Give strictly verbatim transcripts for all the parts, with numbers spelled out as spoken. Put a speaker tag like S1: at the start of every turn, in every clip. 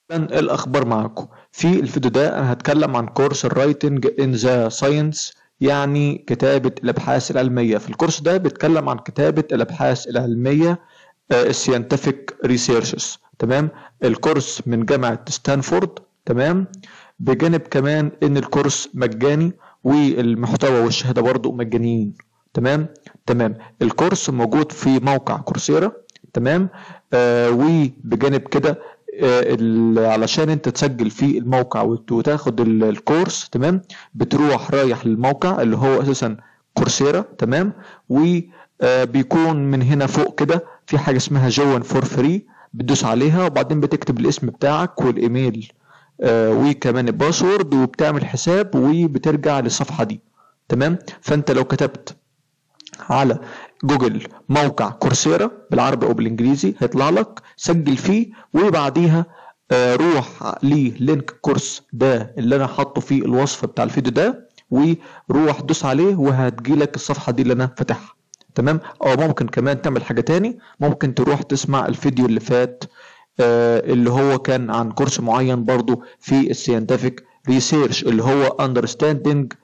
S1: إيه الأخبار معاكم؟ في الفيديو ده أنا هتكلم عن كورس الرايتنج إن ذا ساينس، يعني كتابة الأبحاث العلمية. في الكورس ده بيتكلم عن كتابة الأبحاث العلمية، السيانتفك ريسيرشز. تمام. الكورس من جامعة ستانفورد. تمام. بجانب كمان إن الكورس مجاني والمحتوى والشهادة برضو مجانيين. تمام. تمام. الكورس موجود في موقع كورسيرا. تمام. آه وبجانب كده، آه علشان انت تسجل في الموقع وتاخد الكورس، تمام، بتروح رايح للموقع اللي هو اساسا كورسيرا. تمام. وبيكون من هنا فوق كده في حاجه اسمها جوين فور فري، بتدوس عليها وبعدين بتكتب الاسم بتاعك والايميل، آه وكمان الباسورد، وبتعمل حساب وبترجع للصفحه دي. تمام. فانت لو كتبت على جوجل موقع كورسيرا بالعربي او بالانجليزي هيطلع لك، سجل فيه وبعديها آه روح للينك كورس ده اللي انا حاطه في الوصف بتاع الفيديو ده، وروح دوس عليه وهتجيلك الصفحه دي اللي انا فاتحها. تمام. او ممكن كمان تعمل حاجه تاني، ممكن تروح تسمع الفيديو اللي فات آه اللي هو كان عن كورس معين برضو في السيانتفك ريسيرش، اللي هو اندرستاندنج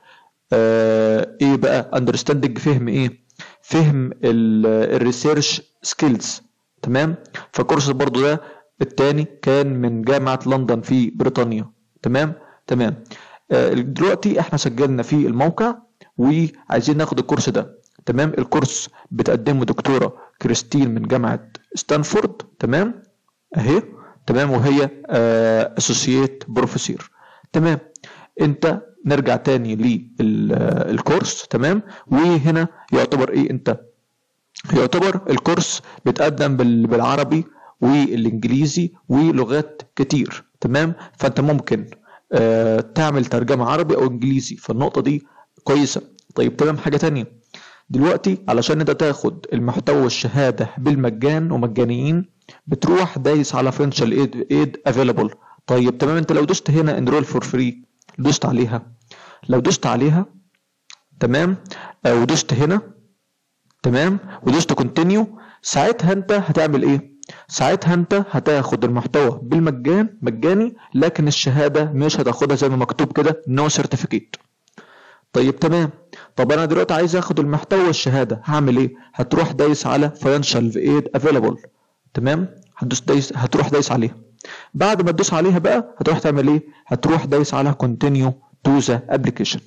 S1: آه ايه بقى اندرستاندنج، فهم ايه؟ فهم الريسيرش سكيلز. تمام. فالكورس برضو ده التاني كان من جامعة لندن في بريطانيا. تمام. تمام. آه دلوقتي احنا سجلنا في الموقع وعايزين ناخد الكورس ده. تمام. الكورس بتقدمه دكتورة كريستين من جامعة ستانفورد. تمام. اهي. تمام. وهي اسوسييت آه بروفيسور. تمام. انت نرجع تاني للكورس. تمام. وهنا يعتبر ايه؟ انت يعتبر الكورس بيتقدم بالعربي والانجليزي ولغات كتير. تمام. فانت ممكن آه تعمل ترجمة عربي او انجليزي، فالنقطة دي كويسة. طيب تمام. حاجة تانية دلوقتي، علشان انت تاخد المحتوى والشهادة بالمجان ومجانيين، بتروح دايس على financial aid, aid available. طيب تمام. انت لو دوست هنا enroll for free، دوست عليها، لو دوست عليها تمام، آه ودوست هنا، تمام، ودوست كونتينيو، ساعتها انت هتعمل ايه؟ ساعتها انت هتاخد المحتوى بالمجان مجاني، لكن الشهاده مش هتاخدها زي ما مكتوب كده نو سيرتيفيكيت. طيب تمام. طب انا دلوقتي عايز اخد المحتوى والشهاده، هعمل ايه؟ هتروح دايس على financial aid available. تمام. هتدوس دايس، هتروح دايس عليها. بعد ما تدوس عليها بقى هتروح تعمل ايه؟ هتروح دايس على continue to the application.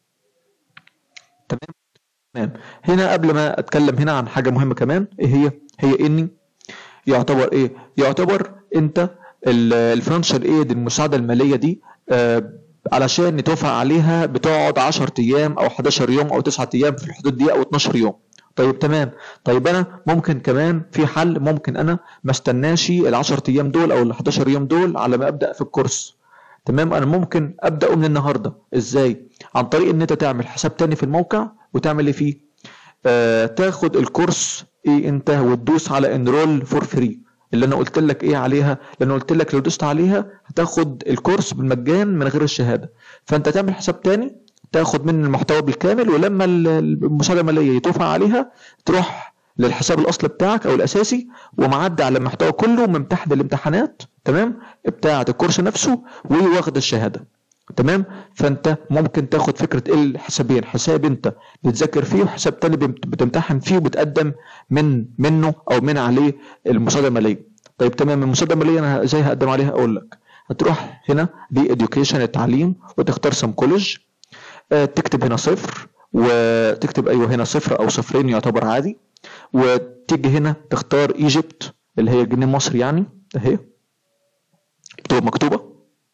S1: تمام. تمام. هنا قبل ما اتكلم هنا عن حاجه مهمه كمان، ايه هي؟ هي اني يعتبر ايه؟ يعتبر انت الفاينانشال ايد، المساعده الماليه دي، آه علشان يتوافق عليها بتقعد عشرة ايام او حداشر يوم او تسعة ايام في الحدود دي، او اتناشر يوم. طيب تمام. طيب انا ممكن كمان في حل، ممكن انا ما استناش ال عشرة ايام دول او ال حداشر يوم دول على ما ابدا في الكورس. تمام. انا ممكن ابداه من النهارده. ازاي؟ عن طريق ان انت تعمل حساب تاني في الموقع وتعمل ايه فيه؟ آه تاخد الكورس ايه انت وتدوس على انرول فور فري اللي انا قلت لك ايه عليها، لان قلت لك لو دوست عليها هتاخد الكورس بالمجان من غير الشهاده. فانت تعمل حساب تاني، تاخد من المحتوى بالكامل، ولما المساعده الماليه يتوافق عليها تروح للحساب الاصلي بتاعك او الاساسي، ومعدي على المحتوى كله وممتحن الامتحانات، تمام، بتاعه الكورس نفسه، وواخد الشهاده. تمام. فانت ممكن تاخد فكره الحسابين، حساب انت بتذاكر فيه وحساب تاني بتمتحن فيه وبتقدم من منه او من عليه المساعده الماليه. طيب تمام. المساعده الماليه انا ازاي هقدم عليها؟ اقول لك. هتروح هنا بإديوكيشن التعليم وتختار سم كولج، آه تكتب هنا صفر، وتكتب ايوه هنا صفر او صفرين يعتبر عادي، وتيجي هنا تختار ايجيبت اللي هي جنيه مصر يعني، اهي بتبقى مكتوبه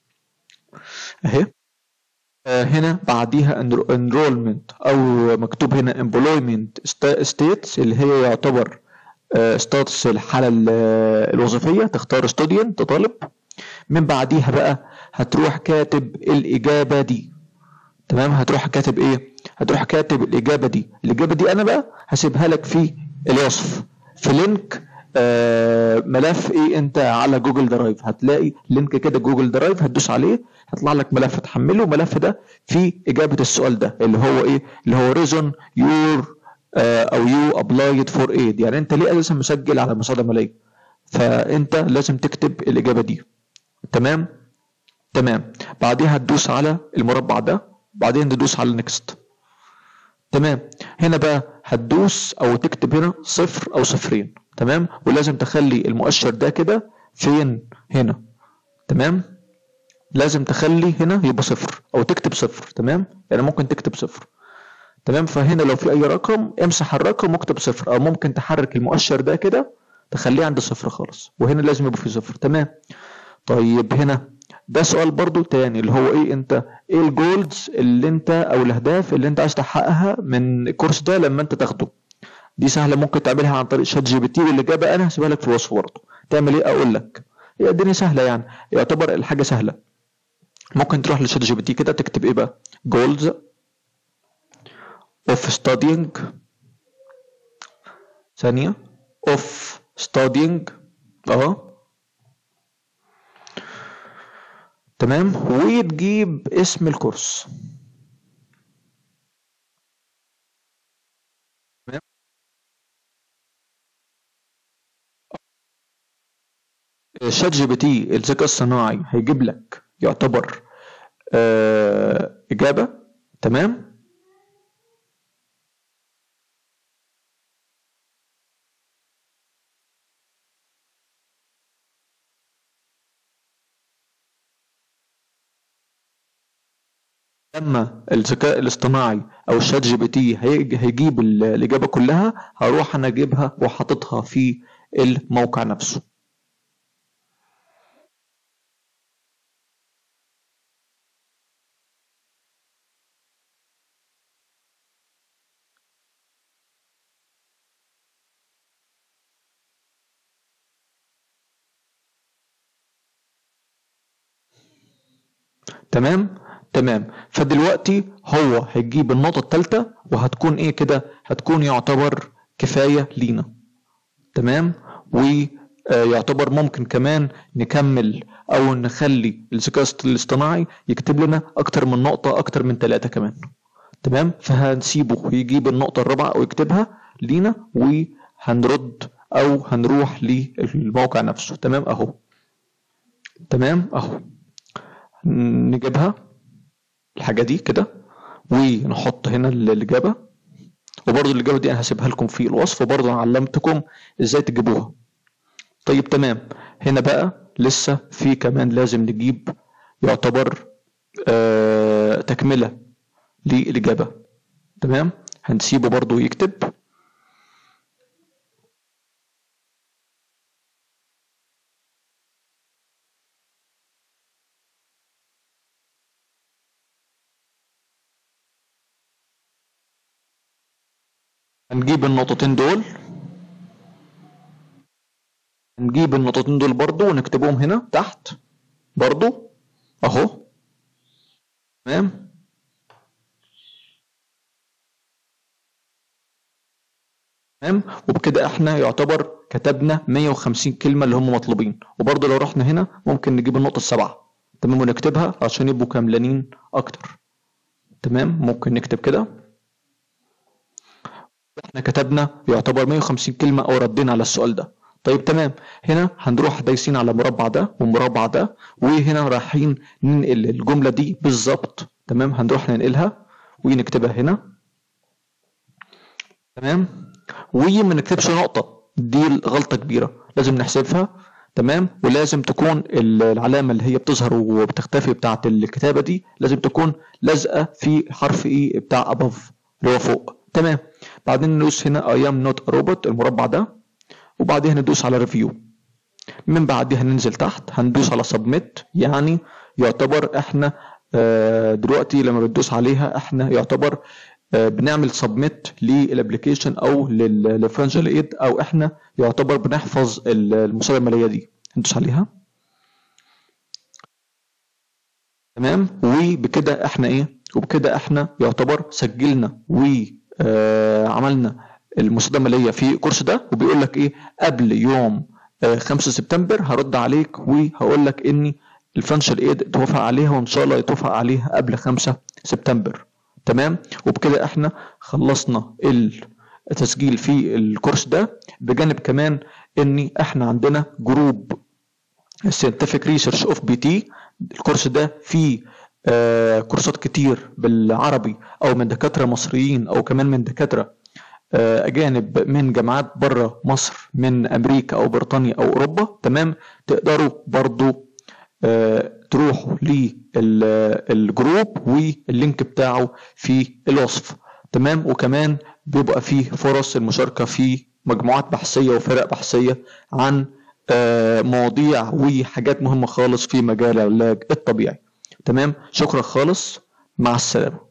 S1: اهي. هنا بعديها enrollment او مكتوب هنا employment status اللي هي يعتبر ستاتس الحالة الوظيفية، تختار student طالب. من بعديها بقى هتروح كاتب الإجابة دي. تمام. هتروح كاتب ايه؟ هتروح كاتب الإجابة دي. الإجابة دي أنا بقى هسيبها لك في الوصف، في لينك آه ملف ايه انت على جوجل درايف. هتلاقي لينك كده جوجل درايف، هتدوس عليه هيطلع لك ملف تحمله. الملف ده فيه اجابه السؤال ده اللي هو ايه؟ اللي هو ريزون يور آه او يو ابلايد فور ايد، يعني انت ليه اساسا مسجل على مساعده ماليه؟ فانت لازم تكتب الاجابه دي. تمام تمام. بعديها تدوس على المربع ده، بعدين تدوس على نيكست. تمام. هنا بقى هتدوس او تكتب هنا صفر او صفرين. تمام. ولازم تخلي المؤشر ده كده فين؟ هنا. تمام. لازم تخلي هنا يبقى صفر او تكتب صفر. تمام. يعني ممكن تكتب صفر. تمام. فهنا لو في اي رقم امسح الرقم واكتب صفر، او ممكن تحرك المؤشر ده كده تخليه عند صفر خالص، وهنا لازم يبقى في صفر. تمام. طيب هنا ده سؤال برضو تاني اللي هو ايه، انت ايه الجولز اللي انت او الاهداف اللي انت عايز تحققها من الكورس ده لما انت تاخده؟ دي سهله، ممكن تعملها عن طريق شات جي بي تي، والاجابه انا هسيبها لك في الوصف برضه. تعمل ايه؟ اقول لك. هي الدنيا سهله يعني، يعتبر الحاجه سهله. ممكن تروح لشات جي بي تي كده تكتب ايه بقى؟ جولز اوف ستادينج، ثانيه، اوف ستادينج اهو. تمام. وتجيب اسم الكورس. تمام. شات جي بي تي الذكاء الصناعي هيجيب لك يعتبر آه إجابة. تمام. لما الذكاء الاصطناعي او الشات جي بي تي هيجيب الإجابة كلها، هروح انا اجيبها وحاططها في الموقع نفسه. تمام تمام. فدلوقتي هو هيجيب النقطة الثالثة، وهتكون ايه كده؟ هتكون يعتبر كفاية لينا. تمام. ويعتبر ممكن كمان نكمل او نخلي الذكاء الاصطناعي يكتب لنا اكتر من نقطة، اكتر من ثلاثة كمان. تمام. فهنسيبه يجيب النقطة الرابعة او يكتبها لينا، وهنرد او هنروح للموقع نفسه. تمام اهو. تمام اهو. نجيبها الحاجة دي كده ونحط هنا الإجابة، وبرضو الإجابة دي أنا هسيبها لكم في الوصف، وبرضو أنا علمتكم إزاي تجيبوها. طيب تمام. هنا بقى لسه في كمان لازم نجيب يعتبر آه تكملة للإجابة. تمام. هنسيبه برضو يكتب. هنجيب النقطتين دول، هنجيب النقطتين دول برضو ونكتبهم هنا تحت برضو اهو. تمام. تمام. وبكده احنا يعتبر كتبنا مية وخمسين كلمة اللي هم مطلوبين. وبرضو لو رحنا هنا ممكن نجيب النقطة السبعة. تمام. ونكتبها عشان يبقوا كاملانين اكتر. تمام. ممكن نكتب كده. احنا كتبنا يعتبر مية وخمسين كلمة او ردينا على السؤال ده. طيب تمام. هنا هنروح دايسين على المربع ده والمربع ده، وهنا رايحين ننقل الجملة دي بالظبط. تمام. هنروح ننقلها ونكتبها هنا. تمام. وما نكتبش نقطة، دي غلطة كبيرة لازم نحسبها. تمام. ولازم تكون العلامة اللي هي بتظهر وبتختفي بتاعة الكتابة دي لازم تكون لازقة في حرف ايه بتاع above اللي هو فوق. تمام. بعدين ندوس هنا I am not a robot المربع ده، وبعدين ندوس على review. من بعدها هننزل تحت هندوس على submit. يعني يعتبر احنا دلوقتي لما بندوس عليها احنا يعتبر بنعمل سبميت للابلكيشن او للفاينانشال ايد، او احنا يعتبر بنحفظ المسابقه الماليه دي. ندوس عليها. تمام. وبكده احنا ايه؟ وبكده احنا يعتبر سجلنا وعملنا المسابقه الماليه في الكورس ده. وبيقول لك ايه؟ قبل يوم خمسة سبتمبر هرد عليك وهقول لك اني الفاينانشال ايد اتوافق عليها، وان شاء الله يتوافق عليها قبل خمسة سبتمبر. تمام. وبكده احنا خلصنا التسجيل في الكورس ده، بجانب كمان ان احنا عندنا جروب Scientific Research of بي تي. الكورس ده فيه آه كورسات كتير بالعربي او من دكاترة مصريين او كمان من دكاترة آه اجانب من جامعات بره مصر، من امريكا او بريطانيا او اوروبا. تمام. تقدروا برضو آه تروحوا للجروب واللينك بتاعه في الوصف. تمام. وكمان بيبقى فيه فرص المشاركة في مجموعات بحثية وفرق بحثية عن آه مواضيع وحاجات مهمة خالص في مجال العلاج الطبيعي. تمام. شكرا خالص، مع السلامة.